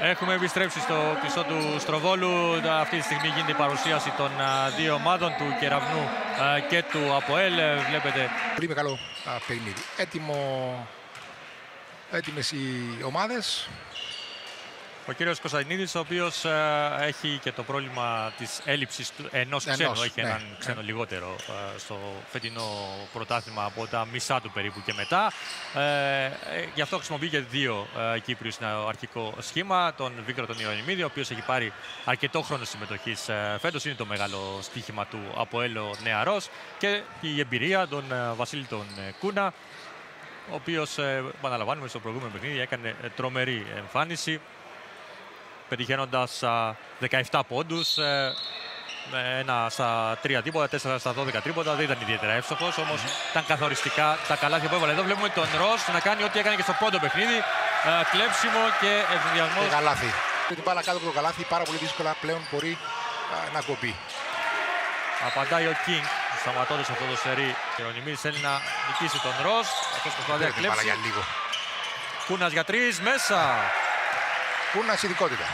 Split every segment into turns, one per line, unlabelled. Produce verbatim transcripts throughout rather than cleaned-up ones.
Έχουμε επιστρέψει στο κλειστό του Στροβόλου. Αυτή τη στιγμή γίνεται η παρουσίαση των δύο ομάδων, του Κεραυνού και του ΑΠΟΕΛ. Βλέπετε.
Πολύ μεγάλο παιχνίδι. Έτοιμο... Έτοιμες οι ομάδες.
Ο κύριος Κωνσταντινίδης, ο οποίος ε, έχει και το πρόβλημα της έλλειψης του, ενός ξένου. Ενός, έχει ναι, έναν ναι. ξένο λιγότερο ε, στο φετινό πρωτάθλημα από τα μισά του περίπου και μετά. Ε, ε, γι' αυτό χρησιμοποιεί και δύο ε, Κύπριους στο αρχικό σχήμα. Τον Βίκρο τον Ιωαννημίδη, ο οποίος έχει πάρει αρκετό χρόνο συμμετοχής ε, φέτος. Είναι το μεγάλο στοίχημα του ΑΠΟΕΛ ο νεαρός. Και η εμπειρία τον ε, Βασίλη τον ε, Κούνα, ο οποίος, ε, επαναλαμβάνουμε, στο προηγούμενο παιχνίδι έκανε ε, τρομερή εμφάνιση, πετυχαίνοντας δεκαεπτά πόντους, ε, ένα στα τρία τρίποτα, τέσσερα στα δώδεκα τρίποτα. Δεν ήταν ιδιαίτερα εύστοχος, όμως mm-hmm. ήταν καθοριστικά τα καλάθια που έβαλε. Εδώ βλέπουμε τον Ροζ να κάνει ό,τι έκανε και στο πόντο παιχνίδι. Ε, κλέψιμο και ευνηδιασμός.
Και καλάθι. Την μπάλα κάτω από το καλάθι, πάρα πολύ δύσκολα πλέον μπορεί α, να κοπεί.
Απαντάει ο Κίνγκ, σταματώντας αυτό το σερί. Ο Ιωαννημίδης θέλει να νικήσει τον Ροζ. Αυτός προσπαθεί να κλέψει. Κούνας για τρεις, μέσα.
Κούνας ειδικότητα.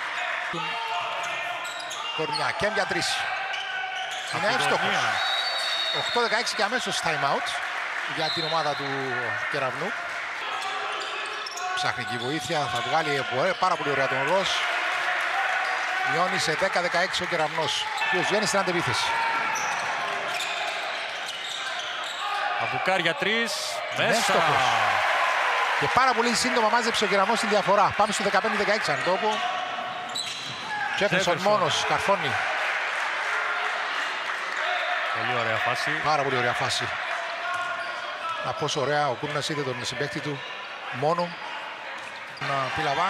Κορνιά και για τρεις. Είναι εύστοχος. οκτώ δεκαέξι και αμέσως time out για την ομάδα του Κεραυνού. Ψάχνει και η βοήθεια, θα βγάλει πάρα πολύ ωραία τον Ροζ. Μειώνει σε δέκα δεκαέξι ο Κεραυνός, ο οποίος βγαίνει στην αντεπίθεση.
Αμπουκάρ για τρεις, μέσα.
Και πάρα πολύ σύντομα μάζεψε ο Κεραυνός την διαφορά. Πάμε στο δεκαπέντε δεκαέξι αν το πω. Τζέφερσον μόνος, καρφώνει.
Πολύ ωραία φάση.
Πάρα πολύ ωραία φάση. Να πόσο ωραία ο Κούνας είδε τον συμπαίκτη του μόνο. Να Πιλαβά.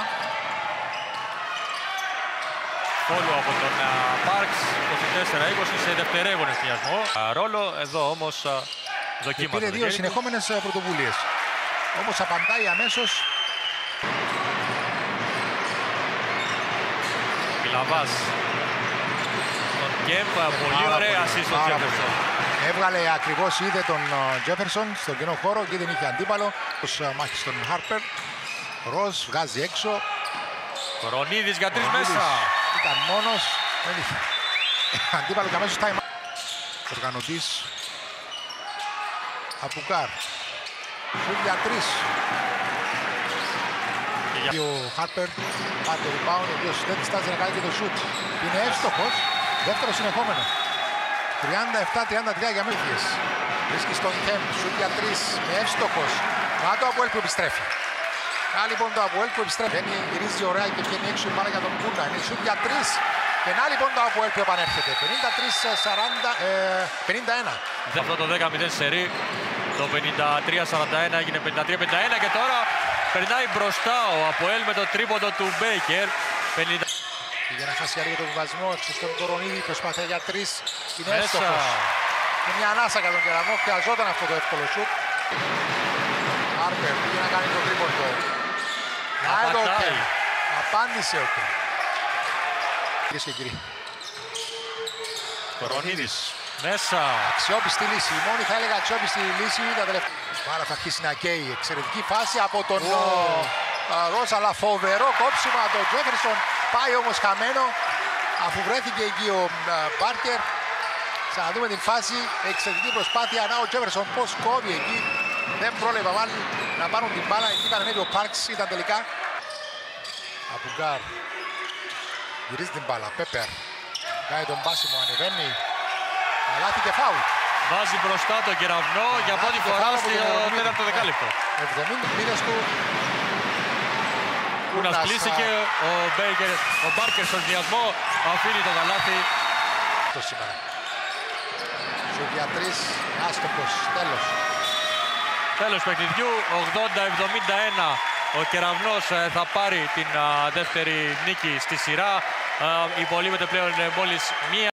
Φόλο από τον Πάρξ, είκοσι τέσσερα είκοσι σε δευτερεύον εστιασμό. Ρόλο, εδώ όμως δοκίμασε.
Πήρε δύο συνεχόμενες πρωτοβουλίες. Όμως απαντάει αμέσως.
Πιλαβάς. Τον Κέμπ, πολύ ωραία assist τον Τζέφερσον.
Έβγαλε ακριβώς, είδε τον Τζέφερσον στον κοινό χώρο και δεν είχε αντίπαλο. Ως μάχη στον Χάρπερ. Ροζ βγάζει έξω.
Κορονίδης για τρεις μέσα.
Ήταν μόνος. Δεν είχε αντίπαλο και αμέσως time. Οργανωτής. Απουκάρ. Σουτ για τρεις. Και ο Χάρπερ πάει το rebound, ο οποίος δεν στάζει να κάνει και το σουτ. Είναι εύστοχος. Δεύτερο συνεχόμενο. τριάντα επτά τριάντα τρία για Μέλφιες. Βρίσκει στον Κέμ. Σουτ για τρεις. Με εύστοχος. Να το ΑΠΟΕΛ που επιστρέφει. Να λοιπόν το ΑΠΟΕΛ που επιστρέφει. Βγαίνει, γυρίζει ωραία και βγαίνει έξω πάρα για τον Κούνα. Είναι σουτ για τρεις. Και να λοιπόν το ΑΠΟΕΛ που επανέρχεται. πενήντα τρία σαράντα, ε, πενήντα ένα.
Αυτό το δέκα μηδέν σερί. Το πενήντα τρία σαράντα ένα έγινε πενήντα τρία πενήντα ένα και τώρα περνάει μπροστά ο ΑΠΟΕΛ με το τρίποντο του Μπέικερ. πενήντα...
Πήγε να χάσει για τον βασμό, έξω στον Κορονίδη, προσπαθεί για τρεις. Είναι εύστοχος. Είναι μια ανάσα για τον Κεραυνό, χρειαζόταν αυτό το εύκολο σουτ. Άρπερ πήγε να κάνει το τρίποντο. Να εδώ ο Κέμ. Απάντησε ο Κέμ. Κυρίες και κύριοι.
Κορονίδης. Μέσα.
Αξιόπιστη λύση. Η μόνη θα έλεγα αξιόπιστη λύση. Τα τελευταία. Άρα θα αρχίσει να καίει. Εξαιρετική φάση από τον oh. Ροζ, αλλά φοβερό κόψιμο από τον Τζέφερσον. Πάει όμως χαμένο αφού βρέθηκε εκεί ο Πάρκερ. Ξαναδούμε την φάση. Εξαιρετική προσπάθεια. Να ο Τζέφερσον πώς κόβει εκεί. Δεν πρόλαβε μάλλον να πάρουν την μπάλα. Εκεί ήταν ανέβει ο Πάρξ. Ήταν τελικά. Απουγκάρ. Γυρίζει την μπάλα. Πέπερ. Κάνει τον πάσιμο. Ανεβαίνει. Καλάθι και φάουλ.
Βάζει μπροστά τον Κεραυνό για πρώτη φορά στο τέταρτο δεκάλεπτο.
εβδομήντα μήνες του.
Κούνας κλείστηκε, ο Μπέικερ, ο Μπάρκερ στον διασμό αφήνει το καλάθι.
Το σήμερα. Σουτ για τρεις, άστοχος, τέλος.
Τέλος παιχνιδιού, ογδόντα εβδομήντα ένα. Ο Κεραυνός θα πάρει την δεύτερη νίκη στη σειρά. Υπολείπεται πλέον μόλις μία.